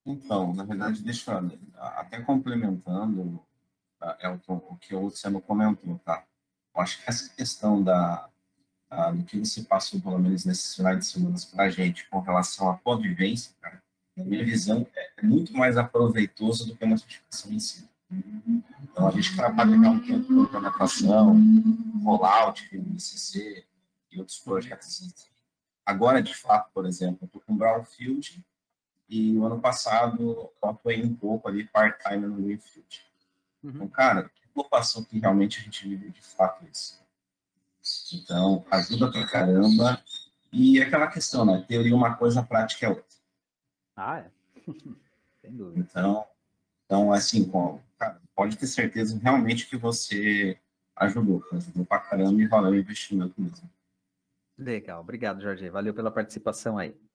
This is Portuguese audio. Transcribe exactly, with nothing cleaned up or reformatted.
Então, na verdade, deixa eu até complementando, ah, Elton, o que o Luciano comentou, tá? Eu acho que essa questão da, ah, do que você passou, pelo menos nesses finais de semana, para a gente, com relação à convivência, cara, na minha visão, é é muito mais aproveitoso do que uma certificação em si. Então, a gente trabalha já há um tempo com implementação, rollout, B C C e outros Uhum. projetos. Agora, de fato, por exemplo, eu estou com Brownfield e o ano passado eu atuei um pouco ali part-time no Greenfield. Então, Uhum. cara, que ocupação que realmente a gente vive de fato isso. Então, ajuda pra caramba. E aquela questão, né? Teoria é uma coisa, prática é outra. Ah, é. Sem dúvida. Então, então assim, com, cara, pode ter certeza realmente que você ajudou. Ajudou pra caramba e valeu o investimento mesmo. Legal. Obrigado, Jorge. Valeu pela participação aí.